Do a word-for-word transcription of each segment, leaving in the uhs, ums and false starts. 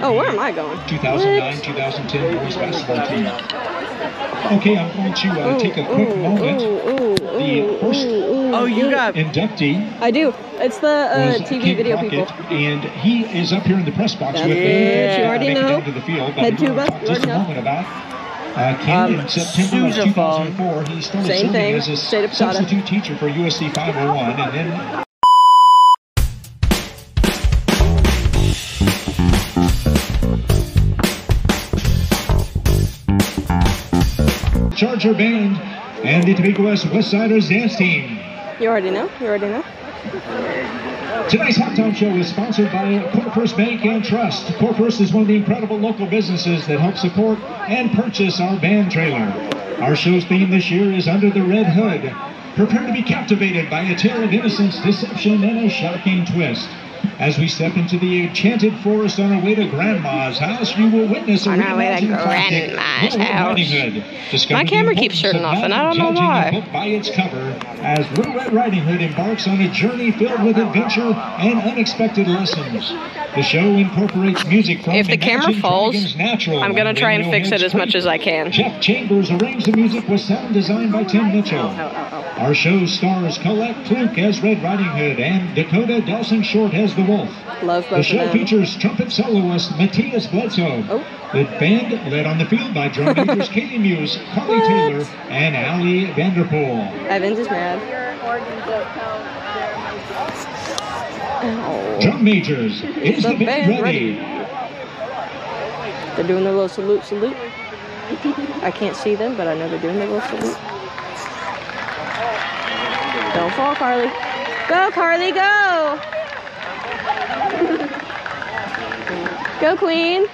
Oh, where am I going? two thousand nine two thousand ten boys basketball team. Okay, I'm going to uh, ooh, take a quick ooh, moment. Ooh, ooh, the first ooh, ooh, oh, you ooh. got inductee. I do. It's the uh, was T V King video Crockett, people. And he is up here in the press box That's with it. me. You already Make it know. down to the field, but Head we're going tuba. to talk You just already a know. moment about uh, Ken Um, in September of two thousand four. He started Same serving thing. as a State of Posada. substitute teacher for U S C five oh one, and then Charger Band and the Topeka West Westsiders dance team. You already know. You already know. Tonight's Halftime Show is sponsored by CoreFirst Bank and Trust. CoreFirst is one of the incredible local businesses that help support and purchase our band trailer. Our show's theme this year is Under the Red Hood. Prepare to be captivated by a tale of innocence, deception, and a shocking twist. As we step into the enchanted forest on our way to Grandma's house, you will witness a On our way to reimagined classic, Grandma's Little Red house. Riding Hood. Discover My the camera keeps importance shutting of off, and not I don't know judging why. a book by its cover, as Little Red Riding Hood embarks on a journey filled with adventure and unexpected lessons. The show incorporates music from If the camera Imagine falls, Dragons Natural I'm gonna try and fix it as much as I can. Jeff Chambers arranged the music with sound design by Tim Mitchell. Oh, oh, oh. Our show stars Colette Kluk as Red Riding Hood and Dakota Delson Short as the Wolf. Love The both of show them. features trumpet soloist Matthias Bledsoe. Oh. The band led on the field by drum majors Katie Muse, Carly What? Taylor, and Ali Vanderpool. Evans is mad. Ow. Drum majors, is The the band band ready? They're doing their little salute, salute. I can't see them, but I know they're doing their little salute. Don't fall, Carly. Go, Carly, go! Go, Queen.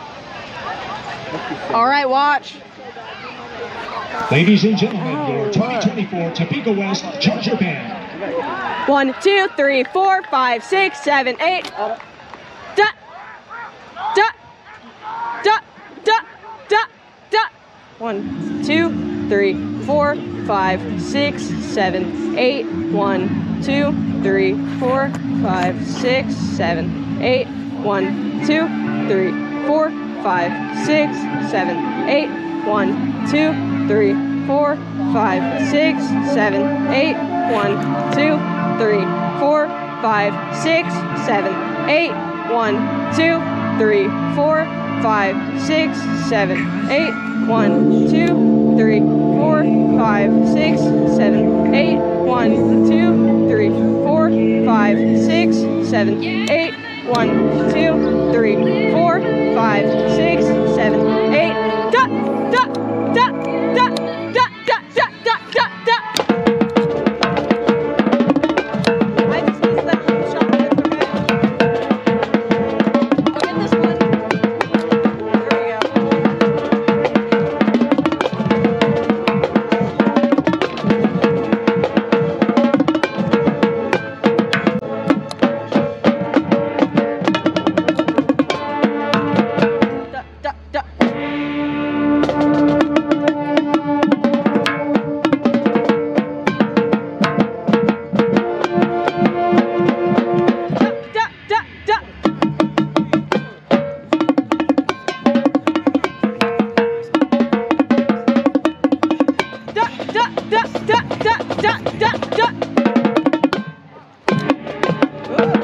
All right, watch. Ladies and gentlemen, Oh, your twenty twenty-four Topeka West Charger Band. One, two, three, four, five, six, seven, eight. Da, da, da, da, da, da. One, two, three, four, five, six, seven, eight. One, two, three, four, five, six, seven, eight. One, two, three, four, five, six, seven, eight. One, two, three, four, five, six, seven, eight. One, two, three, four, five, six, seven, eight. One, two, three, four, five, six, seven, eight. One, two, three, four, five, six, seven, eight. One, two, three, four, five, six, seven, eight. One, two, three, four, five, six, seven, eight. Da, da, da, da, da, da, da, da, da, da. I just missed that shot. Okay. I'll get this one. There we go. Da, da, da. Da, da, da. Da, da, da, da, da, da, da, da. Ooh.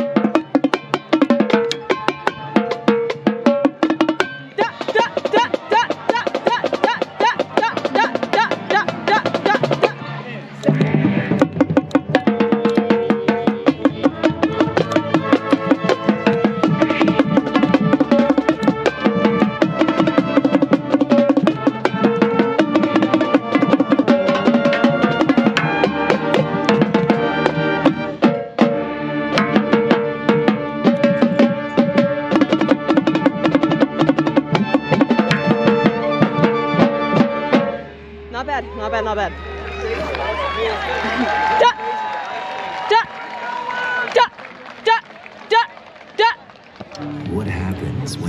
Da,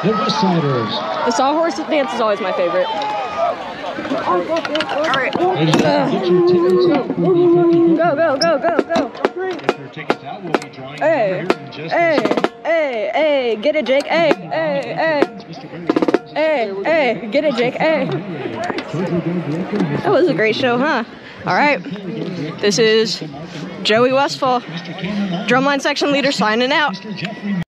the Westsiders. The sawhorse dance is always my favorite. All right. Ladies and gentlemen, get your tickets out for the fifty. Go, go, go, go, go. Get your tickets out. We'll be drawing Hey, here in just hey, a second. hey, hey, get it, Jake. Hey, hey, hey. Hey, hey, get it, Jake. Hey. That was a great show, huh? All right. This is Joey Westfall, drumline section leader, signing out.